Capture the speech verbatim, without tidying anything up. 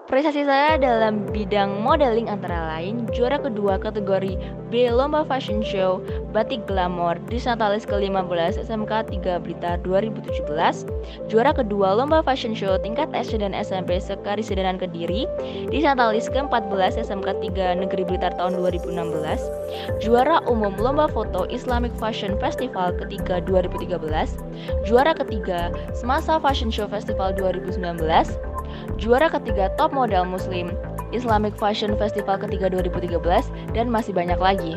Prestasi saya dalam bidang modeling antara lain juara kedua kategori B Lomba Fashion Show Batik Glamor di Natalis ke lima belas S M K tiga Blitar dua ribu tujuh belas, juara kedua Lomba Fashion Show tingkat S D dan S M P Sekarisidenan Kediri di Natalis ke empat belas S M K tiga Negeri Blitar tahun dua ribu enam belas, juara umum Lomba Foto Islamic Fashion Festival ketiga dua ribu tiga belas, juara ketiga Semasa Fashion Show Festival dua ribu sembilan belas, juara ketiga Top Model Muslim Islamic Fashion Festival ketiga dua ribu tiga belas, dan masih banyak lagi.